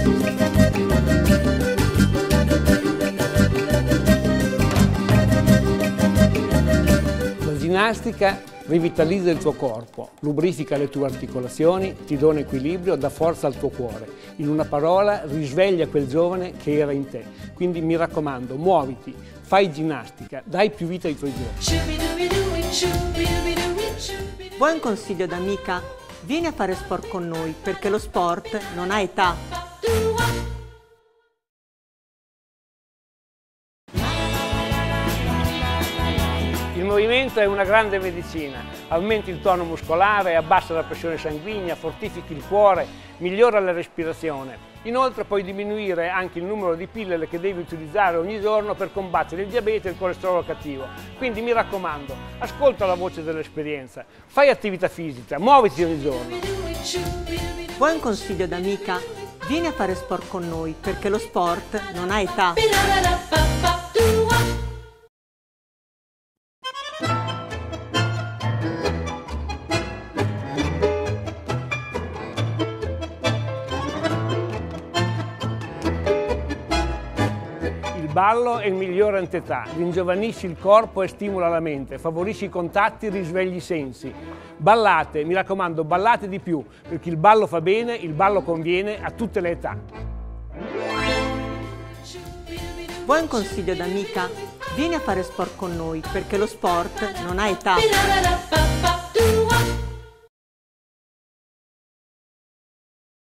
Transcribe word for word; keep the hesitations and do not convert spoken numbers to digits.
La ginnastica rivitalizza il tuo corpo, lubrifica le tue articolazioni, ti dona equilibrio, dà forza al tuo cuore. In una parola, risveglia quel giovane che era in te. Quindi mi raccomando, muoviti, fai ginnastica, dai più vita ai tuoi giorni. Vuoi un consiglio d'amica? Vieni a fare sport con noi, perché lo sport non ha età. Il movimento è una grande medicina, aumenti il tono muscolare, abbassa la pressione sanguigna, fortifichi il cuore, migliora la respirazione. Inoltre puoi diminuire anche il numero di pillole che devi utilizzare ogni giorno per combattere il diabete e il colesterolo cattivo. Quindi mi raccomando, ascolta la voce dell'esperienza, fai attività fisica, muoviti ogni giorno. Vuoi un consiglio d'amica? Vieni a fare sport con noi, perché lo sport non ha età. Il ballo è il migliore antietà, ringiovanisci il corpo e stimola la mente, favorisci i contatti, risvegli i sensi. Ballate, mi raccomando, ballate di più, perché il ballo fa bene, il ballo conviene a tutte le età. Vuoi un consiglio d'amica? Vieni a fare sport con noi, perché lo sport non ha età.